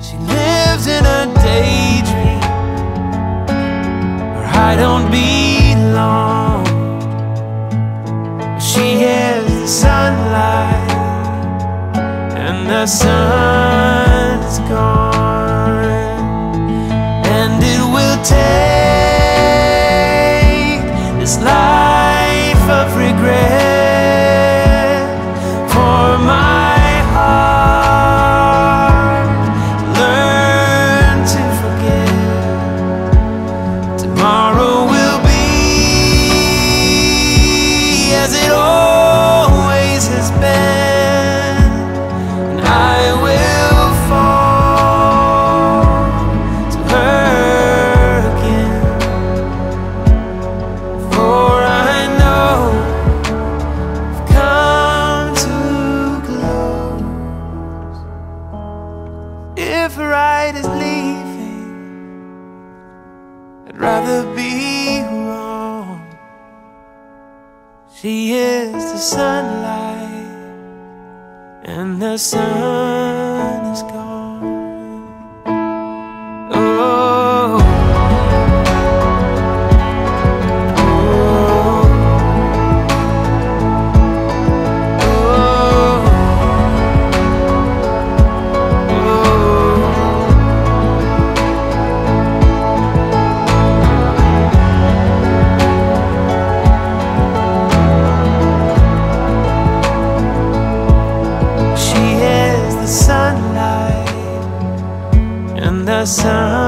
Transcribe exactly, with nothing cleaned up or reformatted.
She lives in a daydream where I don't belong. She is the sunlight, and the sun is gone, and it will take this life of regret for my heart to learn to forget. Tomorrow will be as it always has been, and I will fall to her again. For I know I've come too close. If right is leaving, I'd rather be wrong. She is the sunlight, and the sun is gone. Oh, sunlight, and the sun